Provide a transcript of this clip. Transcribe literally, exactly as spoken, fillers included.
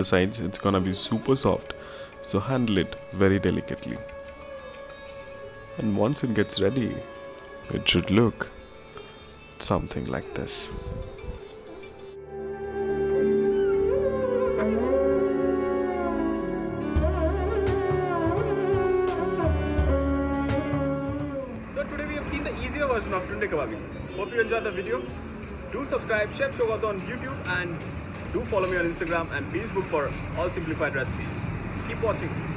sides, it's gonna be super soft, so handle it very delicately. And once it gets ready, it should look something like this. So today we have seen the easier version of Tunday Kababi. Hope you enjoyed the video. Do subscribe Chefsougato on YouTube and do follow me on Instagram and Facebook for all simplified recipes. Keep watching.